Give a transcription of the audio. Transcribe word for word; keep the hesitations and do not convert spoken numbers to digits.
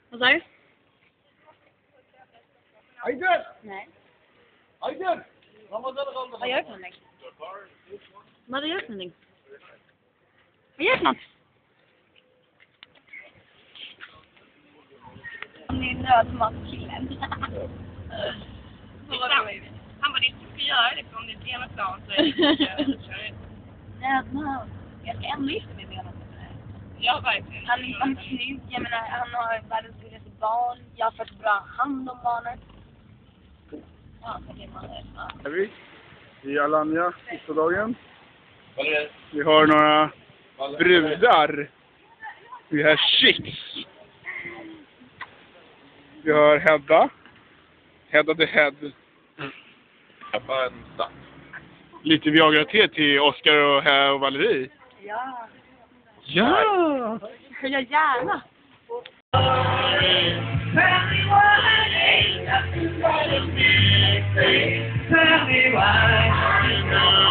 Vad sa du? Aydın! Nej. Aydın! Ramazan kaldı. Vad gör du för någonting? Vad gör du för någonting? Vad gör du för något? Ni nödmatkillen. Han bara, det ska göra det om det är ena plan så är det Nödmat. Jag ska ändå gifta mig med honom. Ja, verkligen. Han är han är snygg, jag menar, han har världens roligaste barn. Jag har fått bra hand om barnet. Ja, det är man det. Ja. Är vi i Alanya, sista dagen. Vi har några brudar. Vi har chicks. Vi har Hedda. Hedda the Head. Lite Viagra-te till Oscar och, här och Valerie. Ja. Ja! Ja, gärna. Tell me why.